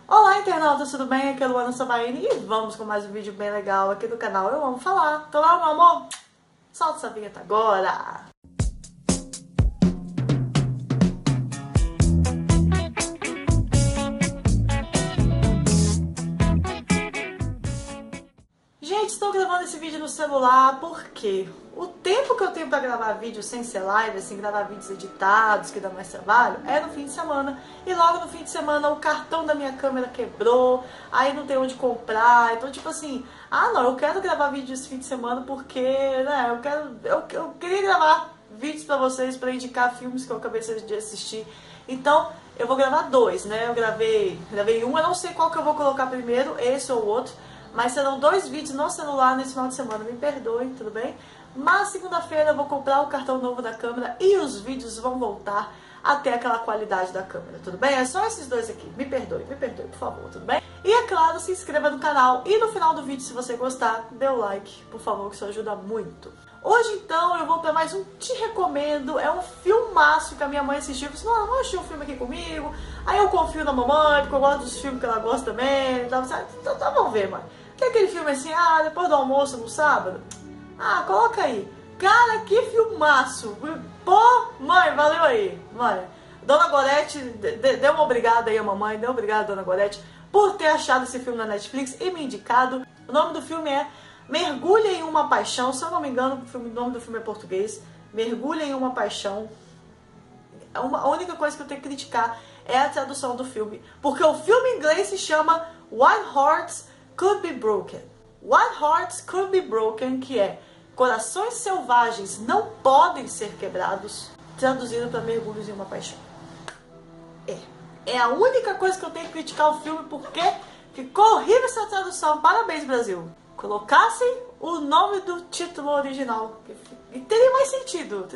Olá, internautas, tudo bem? Aqui é a Luana Sabaini e vamos com mais um vídeo bem legal aqui do canal Eu Amo Falar. Então lá, meu amor, solta essa vinheta agora! Gente, estou gravando esse vídeo no celular porque o tempo que eu tenho para gravar vídeo sem ser live, assim, gravar vídeos editados, que dá mais trabalho, é no fim de semana. E logo no fim de semana o cartão da minha câmera quebrou, aí não tem onde comprar. Então, tipo assim, não, eu quero gravar vídeo esse fim de semana porque, né, eu queria gravar vídeos para vocês, para indicar filmes que eu acabei de assistir. Então, eu vou gravar dois, né? Eu gravei um, eu não sei qual que eu vou colocar primeiro, esse ou outro. Mas serão dois vídeos no celular nesse final de semana, me perdoem, tudo bem? Mas segunda-feira eu vou comprar o cartão novo da câmera e os vídeos vão voltar até aquela qualidade da câmera, tudo bem? É só esses dois aqui, me perdoe, por favor, tudo bem? E é claro, se inscreva no canal e no final do vídeo, se você gostar, dê o like, por favor, que isso ajuda muito. Hoje, então, eu vou para mais um Te Recomendo. É um filmaço que a minha mãe assistiu. Eu falei assim, vamos assistir um filme aqui comigo. Aí eu confio na mamãe, porque eu gosto dos filmes que ela gosta também. Então, vamos ver, mãe. Tem aquele filme assim, depois do almoço no sábado? Coloca aí. Cara, que filmaço. Pô, mãe, valeu aí. Mãe, Dona Gorete, dê uma obrigada aí a mamãe. Dê uma obrigada, Dona Gorete, por ter achado esse filme na Netflix e me indicado. O nome do filme é Mergulha em uma Paixão. Se eu não me engano, o nome do filme é português. Mergulha em uma Paixão. A única coisa que eu tenho que criticar é a tradução do filme. Porque o filme em inglês se chama Wild Hearts Could Be Broken. Wild Hearts Could Be Broken, que é Corações Selvagens Não Podem Ser Quebrados, traduzido para Mergulhos em uma Paixão. É a única coisa que eu tenho que criticar o filme, porque ficou horrível essa tradução. Parabéns, Brasil. Colocassem o nome do título original e teria mais sentido,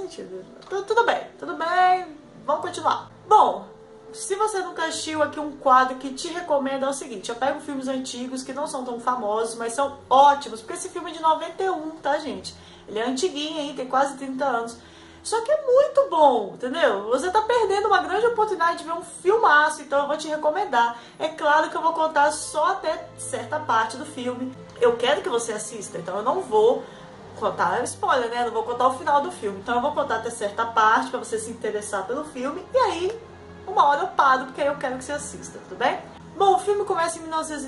Tudo bem, vamos continuar. Bom, se você nunca assistiu, aqui um quadro que te recomendo é o seguinte: eu pego filmes antigos que não são tão famosos, mas são ótimos, porque esse filme é de 91, tá, gente? Ele é antiguinho, hein? Tem quase 30 anos. Só que é muito bom, entendeu? Você tá perdendo uma grande oportunidade de ver um filmaço, então eu vou te recomendar. É claro que eu vou contar só até certa parte do filme. Eu quero que você assista, então eu não vou contar spoiler, né? Eu não vou contar o final do filme. Então eu vou contar até certa parte pra você se interessar pelo filme. E aí, uma hora eu paro, porque aí eu quero que você assista, tudo bem? Bom, o filme começa em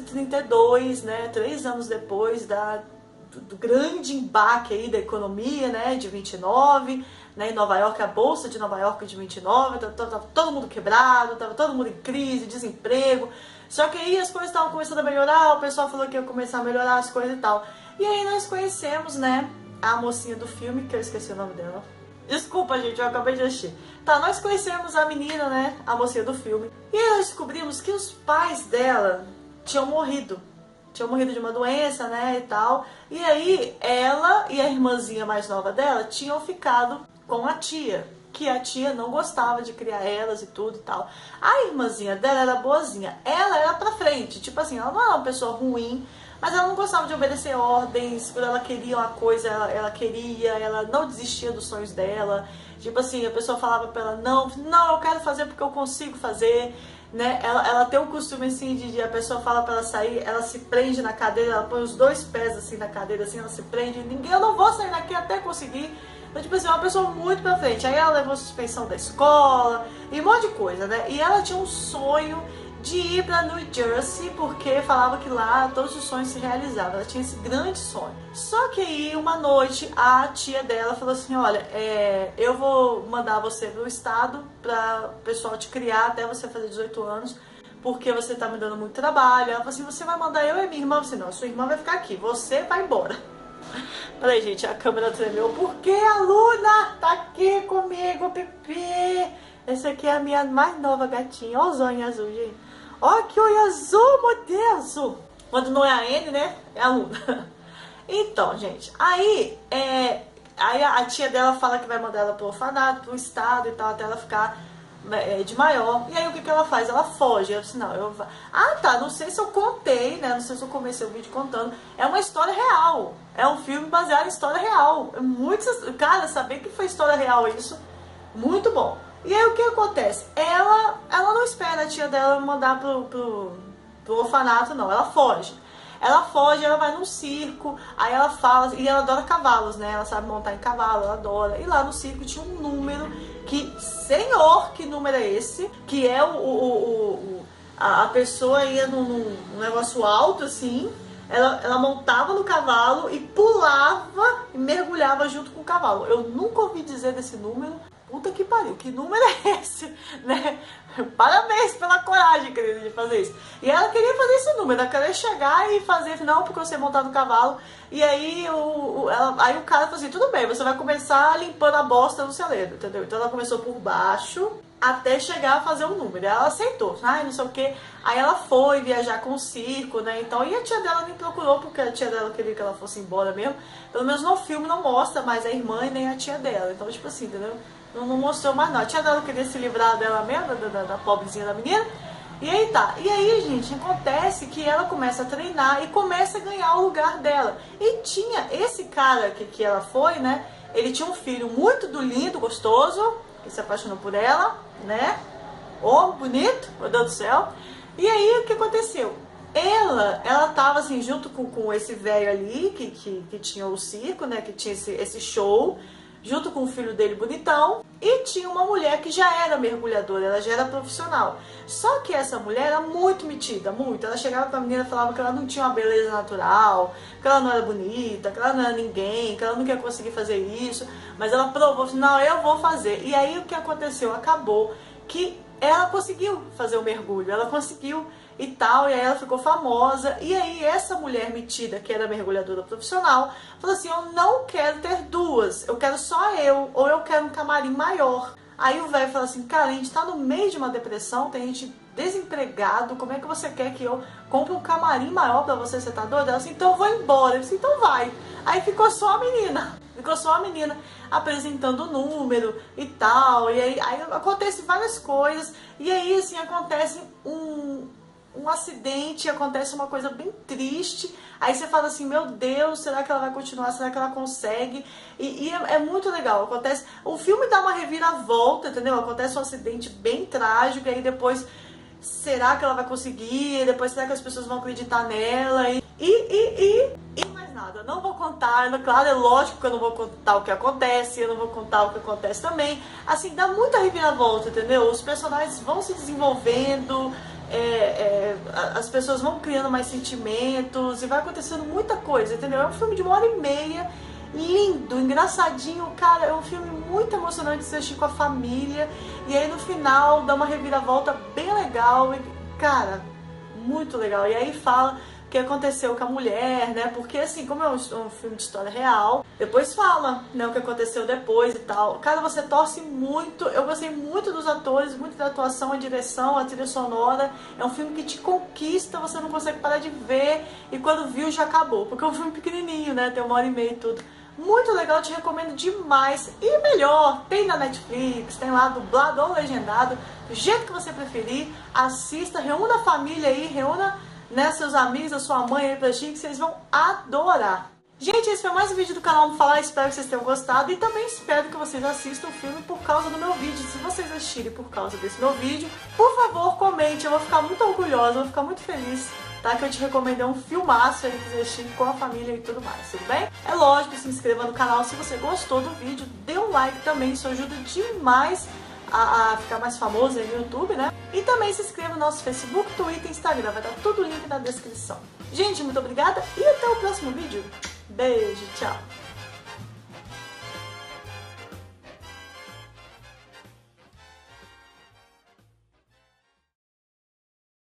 1932, né? 3 anos depois do grande embaque aí da economia, né? De 29, né? Em Nova York, a Bolsa de Nova York de 29, tava todo mundo quebrado, tava todo mundo em crise, desemprego. Só que aí as coisas estavam começando a melhorar, o pessoal falou que ia começar a melhorar as coisas e tal. E aí nós conhecemos, né, a mocinha do filme, que eu esqueci o nome dela. Desculpa, gente, eu acabei de assistir. Tá, nós conhecemos a menina, né, a mocinha do filme. E aí nós descobrimos que os pais dela tinham morrido. Tinham morrido de uma doença, né, e tal. E aí ela e a irmãzinha mais nova dela tinham ficado com a tia, que a tia não gostava de criar elas e tudo e tal. A irmãzinha dela era boazinha, ela era pra frente, tipo assim, ela não era uma pessoa ruim, mas ela não gostava de obedecer ordens. Quando ela queria uma coisa, ela queria, ela não desistia dos sonhos dela. Tipo assim, a pessoa falava pra ela, não, eu quero fazer porque eu consigo fazer, né? Ela tem um costume assim de a pessoa fala pra ela sair, ela se prende na cadeira, ela põe os 2 pés assim na cadeira, assim, ela se prende, eu não vou sair daqui até conseguir. Então, tipo assim, é uma pessoa muito pra frente. Aí ela levou suspensão da escola e um monte de coisa, né? E ela tinha um sonho de ir pra New Jersey, porque falava que lá todos os sonhos se realizavam. Ela tinha esse grande sonho. Só que aí, uma noite, a tia dela falou assim, olha, eu vou mandar você pro estado pra o pessoal te criar até você fazer 18 anos, porque você tá me dando muito trabalho. Ela falou assim, você vai mandar eu e minha irmã? Eu falei, não, sua irmã vai ficar aqui, você vai embora. Peraí, gente, a câmera tremeu. Porque a Luna tá aqui comigo, Pipi. Essa aqui é a minha mais nova gatinha. Olha os olhos azul, gente. Olha que olho azul, meu Deus azul. Quando não é a N, né? É a Luna. Então, gente, aí a tia dela fala que vai mandar ela pro orfanato, pro estado e tal, até ela ficar de maior. E aí o que ela faz? Ela foge. Eu disse, não, não sei se eu contei, né? Não sei se eu comecei o vídeo contando. É uma história real. É um filme baseado em história real. Cara, saber que foi história real isso, muito bom. E aí o que acontece? Ela não espera a tia dela mandar pro orfanato, não. Ela foge. Ela vai num circo, aí ela fala, e ela adora cavalos, né? Ela sabe montar em cavalo, ela adora. E lá no circo tinha um número que, senhor, que número é esse? Que é a pessoa ia num negócio alto, assim, ela montava no cavalo e pulava e mergulhava junto com o cavalo. Eu nunca ouvi dizer desse número. Puta que pariu, que número é esse, né? Parabéns pela coragem, querida, de fazer isso. E ela queria fazer esse número, ela queria chegar e fazer, não, porque você montar no cavalo. E aí aí o cara falou assim, tudo bem, você vai começar limpando a bosta no celeiro, entendeu? Então ela começou por baixo até chegar a fazer o número. Ela aceitou, ai, não sei o que. Aí ela foi viajar com o circo, né? Então, e a tia dela nem procurou, porque a tia dela queria que ela fosse embora mesmo. Pelo menos no filme não mostra mais a irmã e nem a tia dela. Então, tipo assim, entendeu? Não mostrou mais não. A tia dela queria se livrar dela mesmo, da pobrezinha da menina. E aí tá. E aí, gente, acontece que ela começa a treinar e começa a ganhar o lugar dela. E tinha esse cara que ela foi, né? Ele tinha um filho muito lindo, gostoso, que se apaixonou por ela, né? Oh, bonito, meu Deus do céu. E aí, o que aconteceu? Ela tava assim, junto com esse velho ali, que tinha o circo, né? Que tinha esse show, junto com o filho dele bonitão, e tinha uma mulher que já era mergulhadora, ela já era profissional. Só que essa mulher era muito metida, muito. Ela chegava pra menina e falava que ela não tinha uma beleza natural, que ela não era bonita, que ela não era ninguém, que ela não ia conseguir fazer isso. Mas ela provou, não, eu vou fazer. E aí o que aconteceu? Acabou que ela conseguiu fazer o mergulho, ela conseguiu e tal, e aí ela ficou famosa. E aí essa mulher metida, que era mergulhadora profissional, falou assim, eu não quero ter duas, eu quero só eu, ou eu quero um camarim maior. Aí o velho falou assim, cara, a gente tá no meio de uma depressão, tem gente desempregado, como é que você quer que eu compre um camarim maior pra você tá doida? Ela assim, então eu vou embora. Eu disse, então vai. Aí ficou só a menina apresentando o número e tal, e aí acontece várias coisas, e aí assim, acontece um acidente, acontece uma coisa bem triste, aí você fala assim, meu Deus, será que ela vai continuar, será que ela consegue? E é muito legal, acontece, o filme dá uma reviravolta, entendeu? Acontece um acidente bem trágico, e aí depois, será que ela vai conseguir? Depois, será que as pessoas vão acreditar nela? E mais nada, eu não vou contar, claro, é lógico que eu não vou contar o que acontece, eu não vou contar o que acontece também, assim, dá muita reviravolta, entendeu? Os personagens vão se desenvolvendo, as pessoas vão criando mais sentimentos e vai acontecendo muita coisa, entendeu? É um filme de 1h30, lindo, engraçadinho, cara, é um filme muito emocionante de assistir com a família, e aí no final dá uma reviravolta bem legal, e, cara, muito legal. E aí fala o que aconteceu com a mulher, né? Porque assim, como é um filme de história real, depois fala, né, o que aconteceu depois e tal. Cara, você torce muito. Eu gostei muito dos atores, muito da atuação, a direção, a trilha sonora. É um filme que te conquista, você não consegue parar de ver, e quando viu já acabou, porque é um filme pequenininho, né? Tem 1h30 e tudo. Muito legal, te recomendo demais. E melhor, tem na Netflix, tem lá dublado ou legendado, do jeito que você preferir. Assista, reúna a família aí, reúna, né, seus amigos, a sua mãe aí pra assistir, que vocês vão adorar. Gente, esse foi mais um vídeo do canal Vamos Falar, espero que vocês tenham gostado e também espero que vocês assistam o filme por causa do meu vídeo. Se vocês assistirem por causa desse meu vídeo, por favor, comente, eu vou ficar muito orgulhosa, eu vou ficar muito feliz, tá? Que eu te recomendei um filmaço aí pra você assistir com a família e tudo mais, tudo bem? É lógico, se inscreva no canal se você gostou do vídeo, dê um like também, isso ajuda demais a ficar mais famoso aí no YouTube, né? E também se inscreva no nosso Facebook, Twitter e Instagram, vai dar tudo o link na descrição. Gente, muito obrigada e até o próximo vídeo. Beijo, tchau!